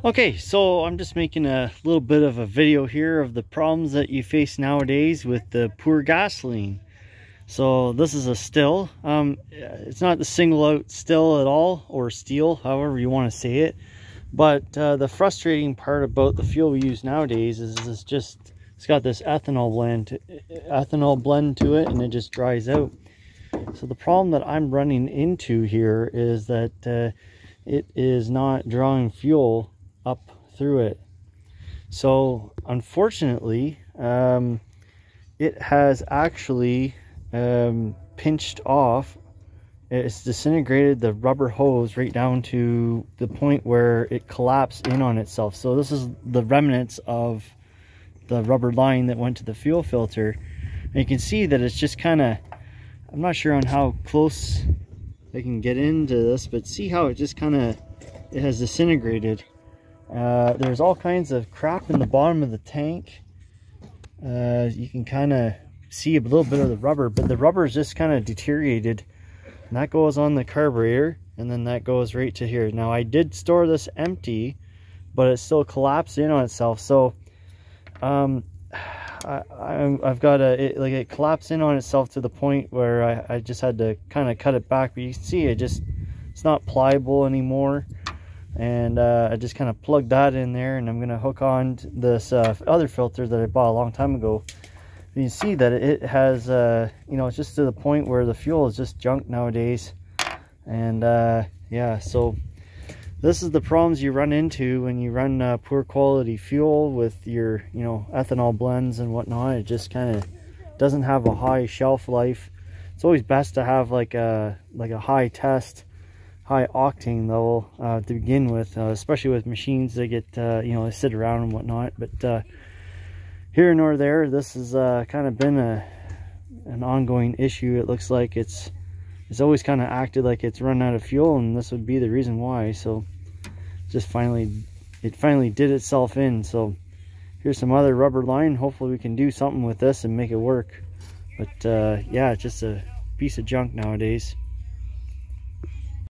Okay, so I'm just making a little bit of a video here of the problems that you face nowadays with the poor gasoline. So this is a still. It's not the single out still at all, or steel, however you want to say it. But the frustrating part about the fuel we use nowadays is it's got this ethanol blend to it, and it just dries out. So the problem that I'm running into here is that it is not drawing fuel up through it. So unfortunately, it has actually pinched off. It's disintegrated the rubber hose right down to the point where it collapsed in on itself. So this is the remnants of the rubber line that went to the fuel filter. And you can see that it's just kind of, I'm not sure on how close I can get into this, but see how it just kind of, it has disintegrated. There's all kinds of crap in the bottom of the tank. You can kind of see a little bit of the rubber, but the rubber is just kind of deteriorated. And that goes on the carburetor, and then that goes right to here. Now I did store this empty, but it still collapsed in on itself. So I've got it collapsed in on itself to the point where I just had to kind of cut it back. But you can see it's not pliable anymore. And I just kind of plugged that in there, and I'm going to hook on this other filter that I bought a long time ago. You can see that it has, you know, it's just to the point where the fuel is just junk nowadays. And yeah, so this is the problems you run into when you run poor quality fuel with your, you know, ethanol blends and whatnot. It just kind of doesn't have a high shelf life. It's always best to have like a high octane level to begin with, especially with machines that get you know, they sit around and whatnot. But here nor there, this has kind of been an ongoing issue. It looks like it's always kind of acted like it's run out of fuel, and this would be the reason why. So it finally did itself in. So here's some other rubber line. Hopefully we can do something with this and make it work. But yeah, it's just a piece of junk nowadays.